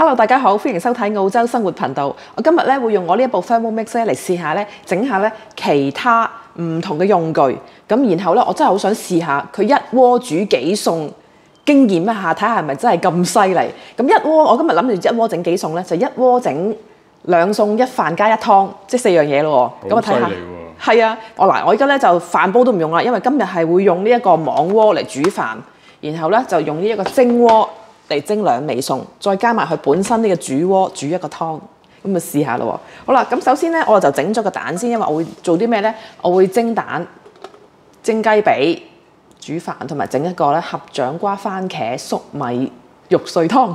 Hello， 大家好，歡迎收睇澳洲生活頻道。我今日咧會用我呢一部 Thermomix 咧嚟試下咧整下咧其他唔同嘅用具。咁然後咧我真係好想試下佢一鍋煮幾餸，經驗一下睇下係咪真係咁犀利。咁一鍋我今日諗住一鍋整幾餸咧，就一鍋整兩餸一飯加一湯，即係4樣嘢咯喎。咁我睇下。係啊，我而家咧就飯煲都唔用啦，因為今日係會用呢一個網鍋嚟煮飯，然後咧就用呢一個蒸鍋嚟蒸兩味餸，再加埋佢本身呢個煮鍋煮一個湯，咁咪試下咯喎。好啦，咁首先咧我就整咗個蛋先，因為我會做啲咩咧？我會蒸蛋、蒸雞髀、煮飯，同埋整一個咧合掌瓜番茄粟米肉碎湯。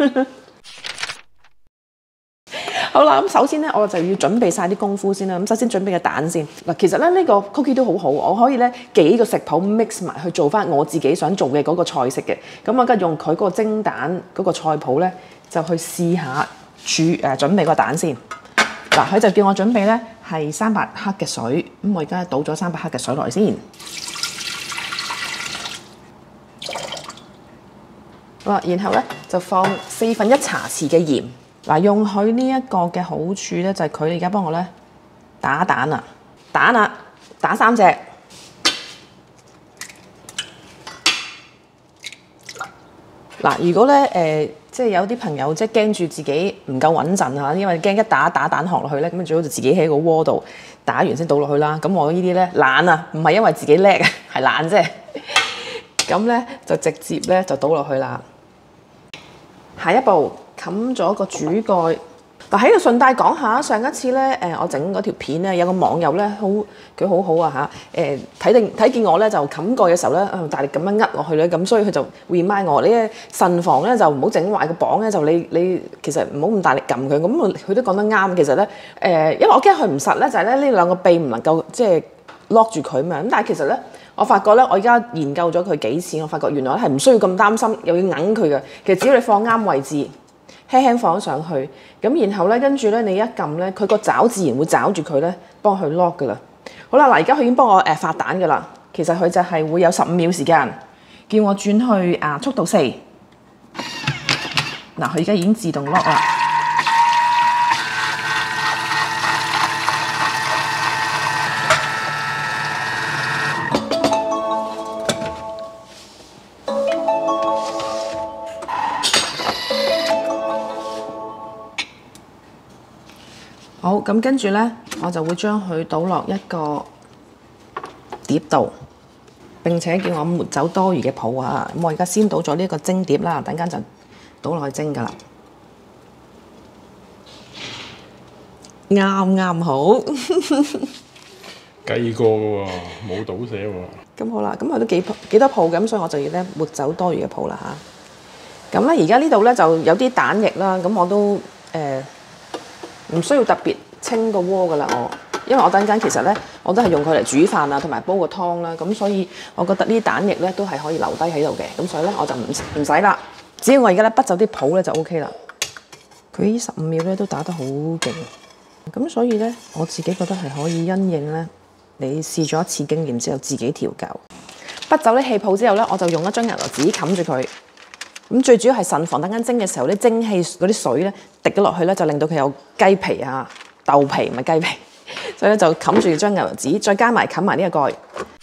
好啦，咁首先咧我就要準備晒啲功夫先啦。咁首先準備個蛋先。嗱，其實咧呢個 cookie 都好好，我可以咧幾個食譜 mix 埋去做翻我自己想做嘅嗰個菜式嘅。咁我而家用佢嗰個蒸蛋嗰個菜譜咧，就去試下準備個蛋先。嗱，佢就叫我準備咧係300克嘅水，咁我而家倒咗300克嘅水落嚟先。好啦，然後咧就放1/4茶匙嘅鹽。嗱，用佢呢一個嘅好處咧，就係佢而家幫我咧打蛋啊，打3隻。嗱，如果咧即係有啲朋友即係驚住自己唔夠穩陣嚇，因為驚一打蛋殼落去咧，咁最好就自己喺個鍋度打完先倒落去啦。咁我呢啲咧懶啊，唔係因為自己叻啊，係懶啫。咁咧就直接咧就倒落去啦。下一步。冚咗個主蓋。嗱，喺度順帶講下，上一次咧我整嗰條片咧，有個網友咧佢好好啊嚇，睇見我咧就冚蓋嘅時候咧，大力咁樣壓落去咧，咁所以佢就 remind 我，你慎防咧就唔好整壞個磅咧，就你其實唔好咁大力撳佢。咁佢都講得啱，其實咧因為我驚佢唔實咧，就係咧呢兩個臂唔能夠即係 lock 住佢嘛。咁但係其實咧，我發覺咧，我而家研究咗佢幾次，我發覺原來係唔需要咁擔心，又要揞佢嘅。其實只要你放啱位置。輕輕放上去，咁然後咧，跟住咧，你一撳咧，佢個爪自然會抓住佢咧，幫佢 lock 噶啦。好啦，嗱，而家佢已經幫我發蛋噶啦。其實佢就係會有15秒時間，叫我轉去速度4。嗱，佢而家已經自動 lock 啦。好，咁跟住咧，我就會將佢倒落一個碟度，並且叫我抹走多餘嘅泡啊！咁我而家先倒咗呢個蒸碟啦，等間就倒落去蒸噶啦，啱好。 計過嘅喎，冇倒瀉喎。 咁好啦，咁佢都幾多泡嘅，咁所以我就要咧抹走多餘嘅泡啦嚇。咁咧而家呢度咧就有啲蛋液啦，咁我都唔需要特別清個鍋噶啦，因為我等陣其實咧我都係用佢嚟煮飯啊，同埋煲個湯啦，咁所以我覺得呢啲蛋液咧都係可以留低喺度嘅，咁所以咧我就唔使啦，只要我而家咧畢走啲泡咧就 OK 啦。佢呢15秒咧都打得好勁，咁所以咧我自己覺得係可以因應咧你試咗一次經驗之後自己調校。畢走啲氣泡之後咧，我就用一張牛油紙冚住佢。咁最主要係慎防等間蒸嘅時候啲蒸氣嗰啲水咧滴咗落去咧，就令到佢有雞皮啊、豆皮唔係雞皮，所以咧就冚住張牛油紙，再加埋冚埋呢個蓋。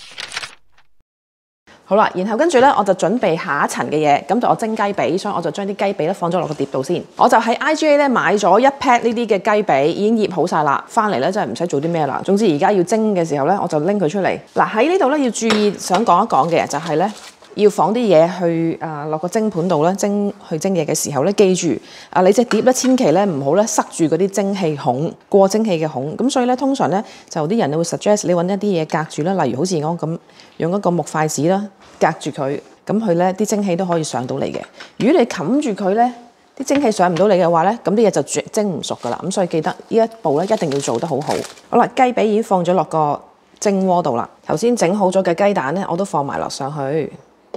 好啦，然後跟住咧我就準備下一層嘅嘢，咁就我蒸雞髀，所以我就將啲雞髀咧放咗落個碟度先。我就喺 IGA 咧買咗1 pack 呢啲嘅雞髀，已經醃好晒啦，翻嚟咧真係唔使做啲咩啦。總之而家要蒸嘅時候咧，我就拎佢出嚟。嗱，喺呢度咧要注意，想講一講嘅就係咧。要放啲嘢去落個蒸盤度咧，蒸嘢嘅時候咧，記住你隻碟咧千祈咧唔好咧塞住嗰啲蒸氣孔，過蒸氣嘅孔。咁所以咧通常咧就啲人會 suggest 你揾一啲嘢隔住啦，例如好似我咁用一個木筷子啦隔住佢，咁佢咧啲蒸氣都可以上到嚟嘅。如果你冚住佢咧，啲蒸氣上唔到嚟嘅話咧，咁啲嘢就蒸唔熟噶啦。咁所以記得呢一步咧一定要做得好好。好啦，雞髀已經放咗落個蒸鍋度啦。頭先整好咗嘅雞蛋咧，我都放埋落上去。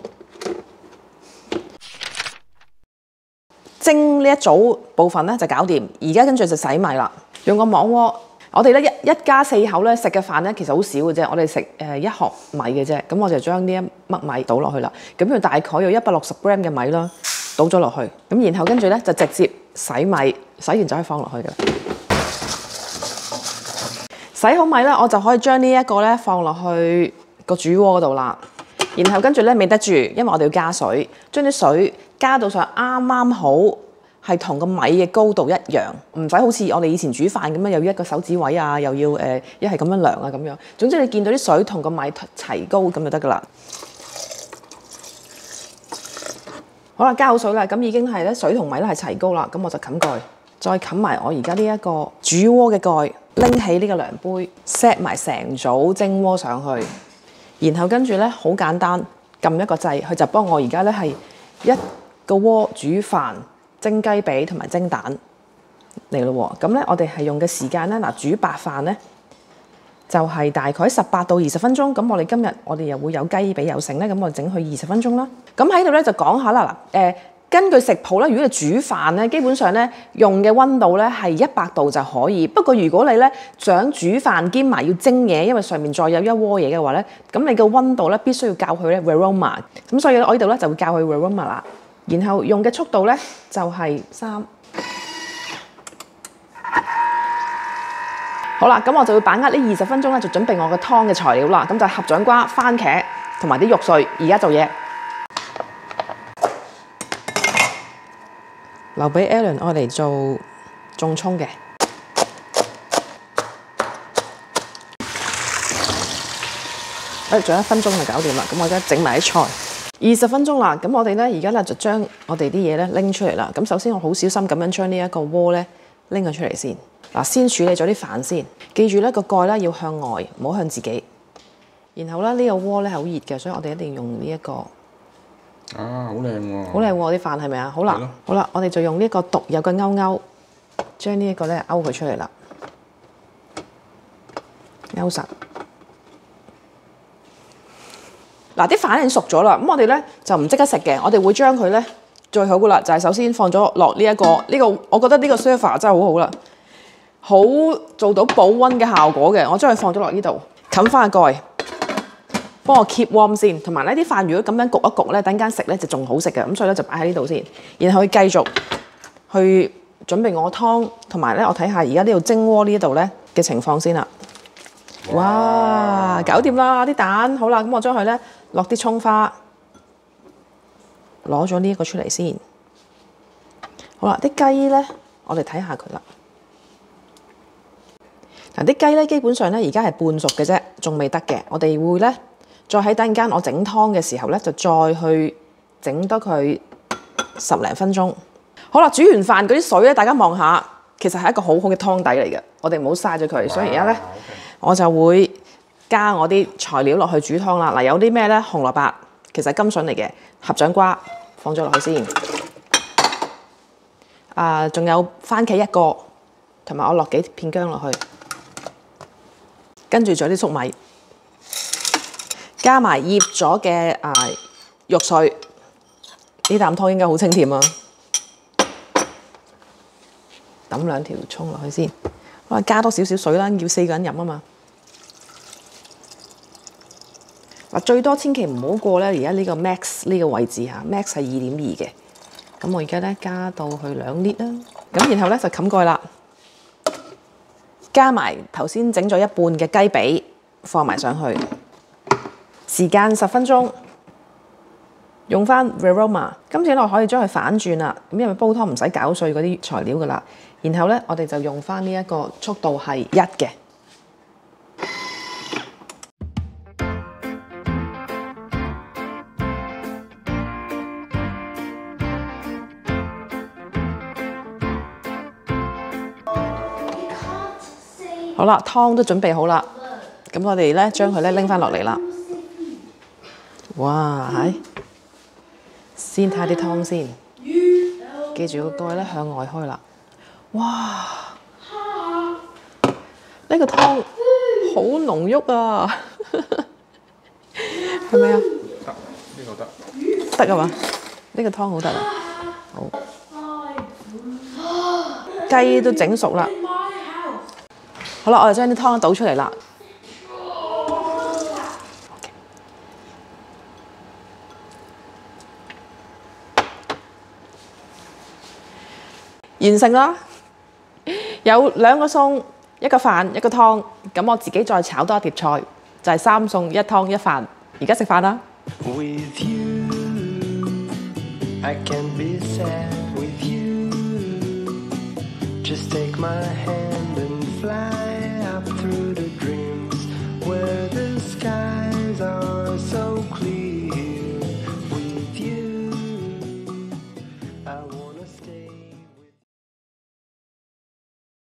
蒸呢一組部分咧就搞掂，而家跟住就洗米啦。用個網鍋，我哋咧一家4口咧食嘅飯咧其實好少嘅啫，我哋食1殼米嘅啫。咁我就將呢一粒米倒落去啦。咁佢大概有160 gram 嘅米啦。 倒咗落去，咁然後跟住咧就直接洗米，洗完就可以放落去㗎啦。洗好米咧，我就可以將呢一個咧放落去個煮鍋嗰度啦。然後跟住咧未得住，因為我哋要加水，將啲水加到上啱啱好，係同個米嘅高度一樣，唔使好似我哋以前煮飯咁樣，又要一個手指位啊，又要一係咁樣量啊咁樣。總之你見到啲水同個米齊高咁就得㗎啦。好啦，加好水啦，咁已經係咧水同米咧係齊高啦，咁我就冚蓋，再冚埋我而家呢一個煮鍋嘅蓋，拎起呢個量杯 set 埋成組蒸鍋上去，然後跟住咧好簡單，撳一個掣，佢就幫我而家咧係一個鍋煮飯、蒸雞髀同埋蒸蛋嚟咯喎。咁咧我哋係用嘅時間咧，嗱煮白飯咧就係大概18到20分鐘。咁我哋今日我哋又會有雞髀有剩咧，咁我整去20分鐘啦。咁喺度咧就講下啦嗱，根據食譜咧，如果你煮飯咧，基本上咧用嘅溫度咧係100度就可以。不過如果你咧想煮飯兼埋要蒸嘢，因為上面再有一鍋嘢嘅話咧，咁你個溫度咧必須要校佢咧 Varoma。咁所以我呢度咧就會校佢 Varoma 啦。然後用嘅速度咧就係3。好啦，咁我就會把握呢20分鐘咧，就準備我嘅湯嘅材料啦。咁就合掌瓜、番茄同埋啲肉碎，而家做嘢。留俾 Alan 我嚟做種葱嘅。仲有1分鐘就搞掂啦。咁我而家整埋啲菜。20分鐘啦，咁我哋咧而家咧就將我哋啲嘢咧拎出嚟啦。咁首先我好小心咁樣將呢一個鍋咧拎咗出嚟先。嗱，先處理咗啲飯先，記住咧個蓋咧要向外，唔好向自己。然後咧呢個鍋咧係好熱嘅，所以我哋一定要用呢一個。 啊，好靚喎！ 好靚喎啲飯係咪啊？好啦，好啦，我哋就用呢個獨有嘅勾，將呢一個咧勾佢出嚟啦，勾實。嗱，啲飯已經熟咗啦，咁我哋咧就唔即刻食嘅，我哋會將佢咧最好噶啦，就係首先放咗落呢一個，我覺得呢個 server 真係好好啦，好做到保溫嘅效果嘅。我將佢放咗落呢度，冚翻個蓋。幫我 keep warm 先，同埋呢啲飯如果咁樣焗一焗咧，等間食咧就仲好食嘅，咁所以咧就擺喺呢度先，然後繼續去準備我湯，同埋咧我睇下而家呢度蒸鍋呢度咧嘅情況先啦。哇，搞掂啦啲蛋，好啦，咁我將佢咧落啲葱花，攞咗呢一個出嚟先。好啦，啲雞咧我哋睇下佢啦。嗱，啲雞咧基本上咧而家係半熟嘅啫，仲未得嘅，我哋會咧。再喺等陣間我整湯嘅時候咧，就再去整多佢10零分鐘。好啦，煮完飯嗰啲水咧，大家望下，其實係一個好好嘅湯底嚟嘅。我哋唔好嘥咗佢，所以而家咧我就會加我啲材料落去煮湯啦。嗱，有啲咩咧？紅蘿蔔其實係甘筍嚟嘅，合掌瓜放咗落去先。仲有番茄1個，同埋我落幾片薑落去，跟住仲有啲粟米。加埋醃咗嘅肉碎，呢啖湯應該好清甜啊！抌2條葱落去先，我加多少少水啦，要4個人飲啊嘛。嗱，最多千祈唔好過咧，而家呢個 max 呢個位置嚇 ，max 係2.2嘅。咁我而家咧加到去2 lit 啦，咁然後咧就冚蓋啦，加埋頭先整咗一半嘅雞髀放埋上去。時間10分鐘，用翻 Varoma。今次我可以將佢反轉啦，咁因為煲湯唔使攪碎嗰啲材料噶啦。然後咧，我哋就用翻呢一個速度係1嘅。好啦，湯都準備好啦，咁我哋咧將佢咧拎翻落嚟啦。哇，係先睇下啲湯先，記住個蓋咧向外開啦。哇，呢個湯好濃郁啊，係咪啊？ 得，呢個得。 得啊嘛？呢個湯好得啊。好，雞都整熟啦。好啦，我哋將啲湯倒出嚟啦。 完成啦！有2個餸，一個飯，一個湯。咁我自己再炒多一碟菜，就係3餸1湯1飯。而家食飯啦！ With you, I can't be sad with you. Just take my hand and fly.